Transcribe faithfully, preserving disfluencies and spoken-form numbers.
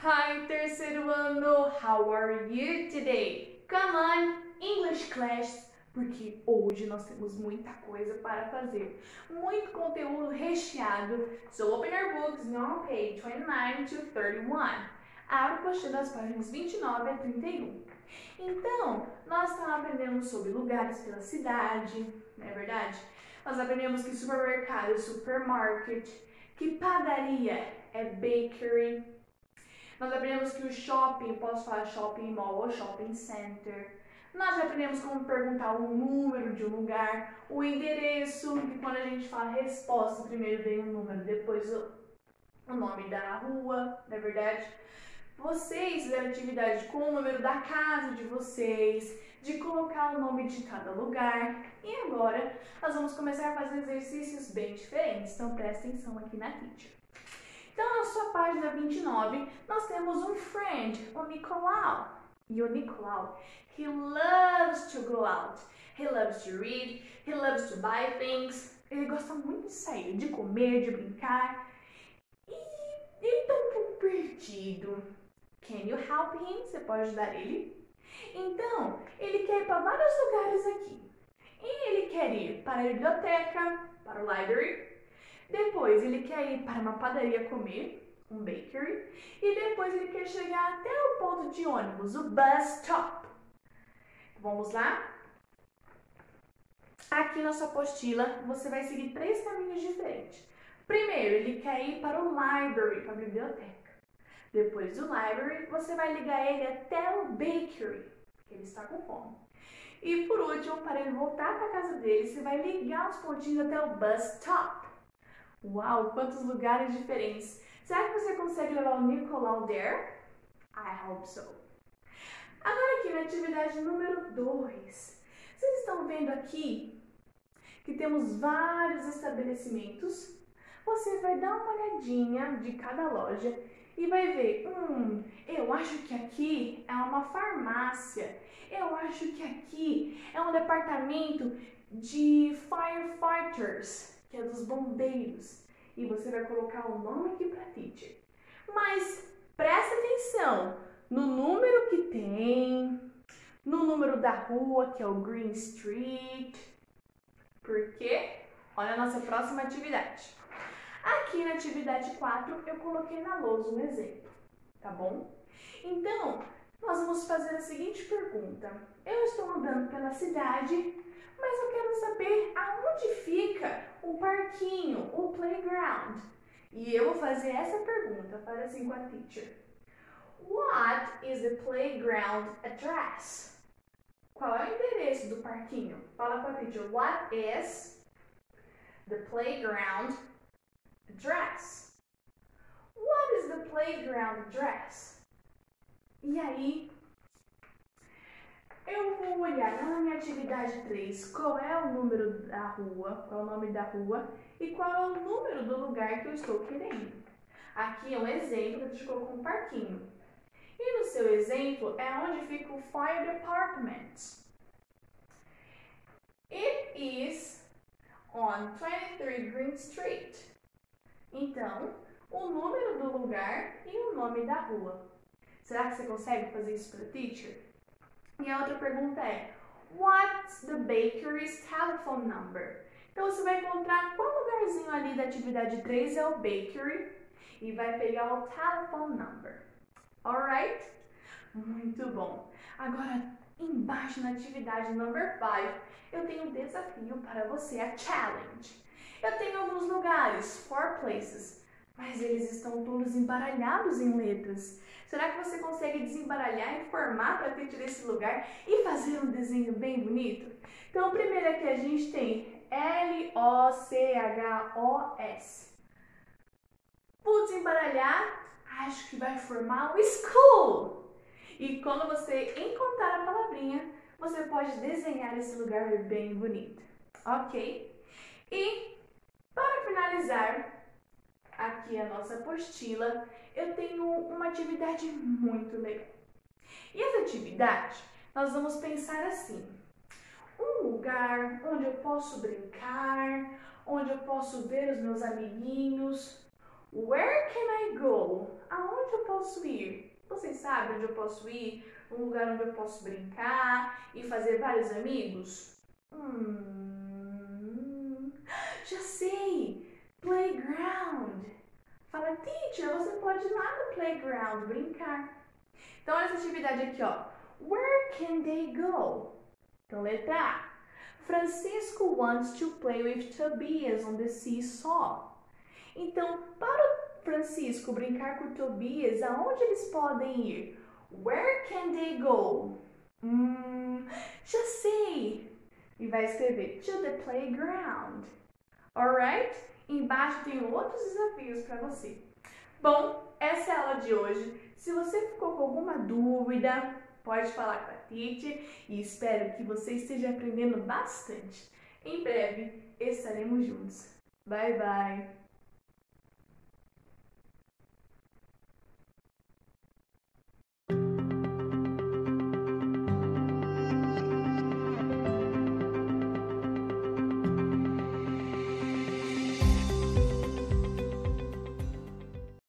Hi, terceiro ano! How are you today? Come on, English class! Porque hoje nós temos muita coisa para fazer, muito conteúdo recheado. So open your books on page twenty-nine to thirty-one. Abra a apostila das páginas vinte e nove a trinta e um. Então, nós estamos aprendendo sobre lugares pela cidade, não é verdade? Nós aprendemos que supermercado é supermarket, que padaria é bakery. Nós aprendemos que o shopping, posso falar shopping mall ou shopping center. Nós já aprendemos como perguntar o número de um lugar, o endereço, e quando a gente fala resposta, primeiro vem o número, depois o, o nome da rua, não é verdade? Vocês fizeram atividade com o número da casa de vocês, de colocar o nome de cada lugar. E agora nós vamos começar a fazer exercícios bem diferentes, então presta atenção aqui na teacher. Então, na sua página vinte e nove, nós temos um friend, o Nicolau. E o Nicolau, he loves to go out. He loves to read, he loves to buy things. Ele gosta muito de sair, de comer, de brincar. E ele está um pouco perdido. Can you help him? Você pode ajudar ele? Então, ele quer ir para vários lugares aqui. E ele quer ir para a biblioteca, para o library. Depois ele quer ir para uma padaria comer, um bakery, e depois ele quer chegar até o ponto de ônibus, o bus stop. Vamos lá? Aqui na sua apostila você vai seguir três caminhos diferentes. Primeiro, ele quer ir para o library, para a biblioteca. Depois do library, você vai ligar ele até o bakery, porque ele está com fome. E por último, para ele voltar para a casa dele, você vai ligar os pontinhos até o bus stop. Uau, quantos lugares diferentes! Será que você consegue levar o Nicolau there? I hope so. Agora aqui na atividade número dois. Vocês estão vendo aqui que temos vários estabelecimentos. Você vai dar uma olhadinha de cada loja e vai ver, hum, eu acho que aqui é uma farmácia. Eu acho que aqui é um departamento de firefighters, que é dos bombeiros, e você vai colocar o nome aqui para teacher. Mas presta atenção no número que tem, no número da rua, que é o Green Street, porque olha a nossa próxima atividade. Aqui na atividade quatro eu coloquei na lousa um exemplo, tá bom? Então, nós vamos fazer a seguinte pergunta. Eu estou andando pela cidade, mas eu quero saber aonde fica o parquinho, o playground. E eu vou fazer essa pergunta, fala assim com a teacher. What is the playground address? Qual é o endereço do parquinho? Fala com a teacher. What is the playground address? What is the playground address? E aí, eu vou olhar na minha atividade três qual é o número da rua, qual é o nome da rua e qual é o número do lugar que eu estou querendo. Aqui é um exemplo que a gente colocou um parquinho. E no seu exemplo é onde fica o Fire Department. It is on twenty-three Green Street. Então, o número do lugar e o nome da rua. Será que você consegue fazer isso para a teacher? E a outra pergunta é, what's the bakery's telephone number? Então você vai encontrar qual lugarzinho ali da atividade três é o bakery e vai pegar o telephone number. Alright? Muito bom. Agora, embaixo na atividade number five, eu tenho um desafio para você, a challenge. Eu tenho alguns lugares, four places, mas eles estão todos embaralhados em letras. Será que você consegue desembaralhar e formar para ter esse lugar e fazer um desenho bem bonito? Então, o primeiro aqui a gente tem L O C H O S. Vou desembaralhar, acho que vai formar o school. E quando você encontrar a palavrinha, você pode desenhar esse lugar bem bonito. Ok? E, para finalizar, aqui a nossa apostila, eu tenho uma atividade muito legal. E essa atividade, nós vamos pensar assim, um lugar onde eu posso brincar, onde eu posso ver os meus amiguinhos. Where can I go? Aonde eu posso posso ir? Vocês sabem onde eu posso ir? Um lugar onde eu posso brincar e fazer vários amigos? Hum, já sei! Playground! Fala, teacher, você pode ir lá no playground brincar. Então, olha essa atividade aqui, ó. Where can they go? Então, letra A. Francisco wants to play with Tobias on the seesaw. Então, para o Francisco brincar com o Tobias, aonde eles podem ir? Where can they go? Hum, já sei! E vai escrever to the playground. Alright? Embaixo tem outros desafios para você. Bom, essa é a aula de hoje. Se você ficou com alguma dúvida, pode falar com a teacher e espero que você esteja aprendendo bastante. Em breve estaremos juntos. Bye, bye!